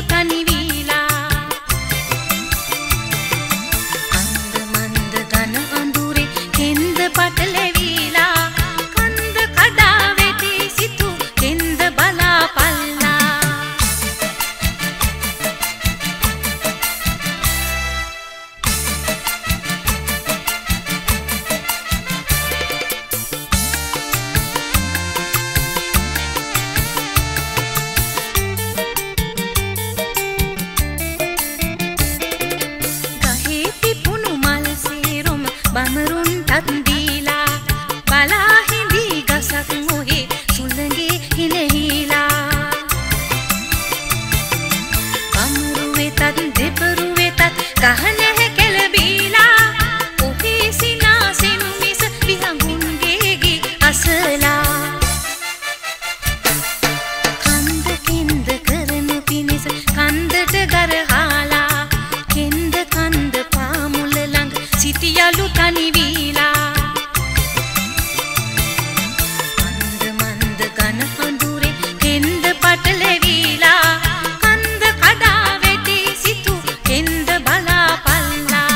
තනි වීලා අන්ද මන්ද ඝන අඳුරේ කෙන්ද පටලැවිලා කන්ද කඩා වැටි සිතු කෙන්ද බලා පල්ලා බමරුන් තත් දීලා බලා හිඳී ගසක් මොහේ සුළඟේ හිනහිලා බමරු වෙතත් දෙපරු වෙතත් ගහනැහැ කෙලබීලා ඔහේ සිනාසෙනු මිස විහඟුන්ගේ ගී අසලා කන්ද කෙන්ද කරනු පිණිස කන්දට ගරහාලා කෙන්ද කන්ද පාමුල ළඟ සිටියලු තනි වීලා අන්ද මන්ද ඝන අඳුරේ කෙන්ද පටලැවිලා කන්ද කඩා වැටි සිතු කෙන්ද බලා පල්ලා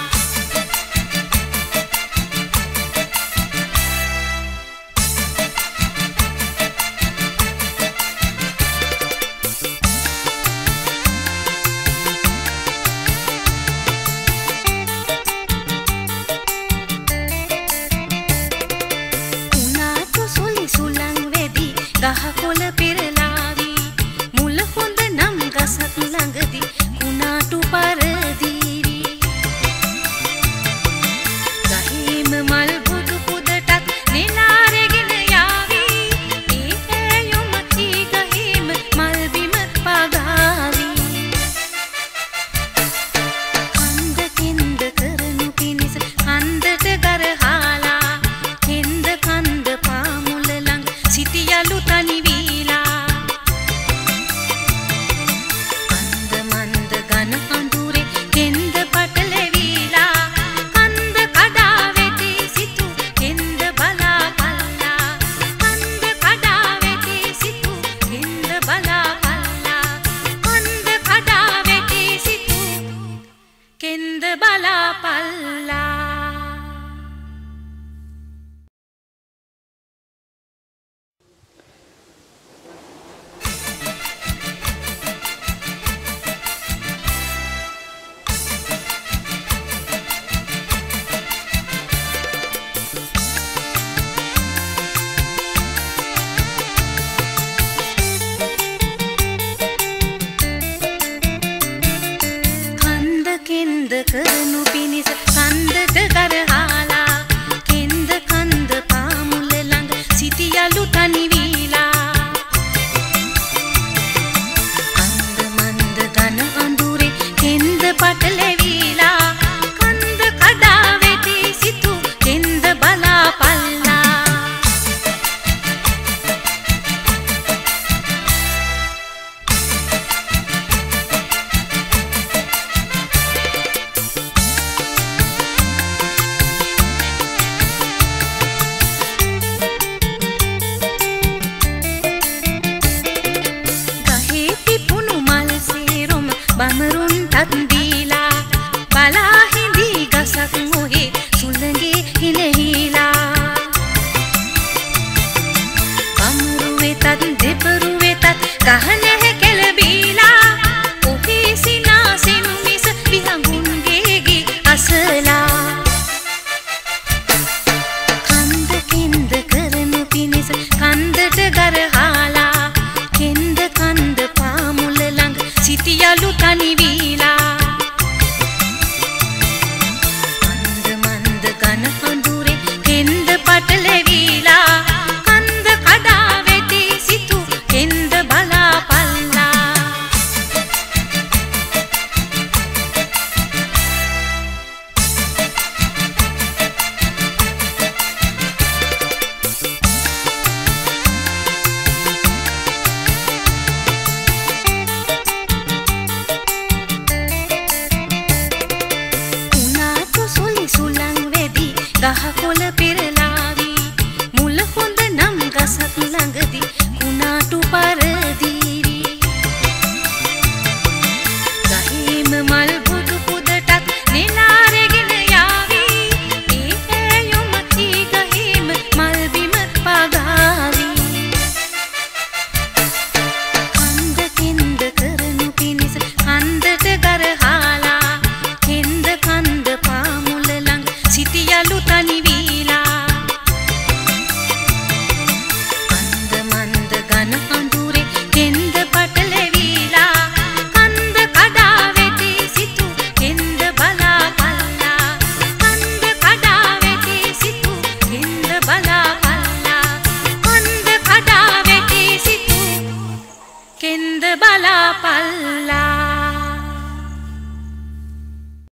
ගහකොළ පෙරලාවි මුල හොඳ නම් ගසක් ළඟදී කුණාටු පරදීවි ගහේම මල් බුදු පුදටත් නෙලාරගෙන යාවි ඒ ඇයොම කී ගහේම මල් බිම පගාවි කන්ද කෙන්ද කරනු පිණිස කන්දට ගරහාලා කෙන්ද කන්ද පාමුල ළඟ සිටියලු තනි වීලා අන්ද මන්ද ඝන අඳුරේ කෙන්ද පටලැවිලා කන්ද කඩා වැටි සිතු කෙන්ද බලා පල්ලා කන්ද කඩා වැටි සිතු කෙන්ද බලා පල්ලා කන්ද කඩා වැටි සිතු කෙන්ද බලා පල්ලා කෙන්ද කරනු පිණිස කන්දට ගරහාලා කෙන්ද කන්ද පාමුල ළඟ සිටියලු තනි වීලා අන්ද මන්ද ඝන අඳුරේ කෙන්ද පටලැවිලා කන්ද කඩා වැටි සිතු කෙන්ද බලා පල්ලා බමරුන් තත් දීලා බලා හිඳී ගසක් මොහේ සුළඟේ හිනහිලා බමරු වෙතත් දෙපරු වෙතත් ගහනැහැ කෙලබීලා ඔහේ සිනාසෙනු මිස විහඟුන්ගේ ගී අසලා කන්ද කෙන්ද කරනු පිණිස කන්දට ගරහාලා කෙන්ද කන්ද පාමුල ළඟ සිටියලු තනි වීලා අන්ද මන්ද ඝන අඳුරේ කෙන්ද පටලැවිලා කන්ද කඩා වැටි සිතු කෙන්ද බලා පල්ලා බලා පල්ලා